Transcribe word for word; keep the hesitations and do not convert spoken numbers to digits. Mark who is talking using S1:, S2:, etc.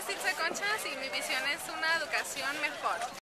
S1: nombre es Ilse Conchas y mi visión es una educación mejor.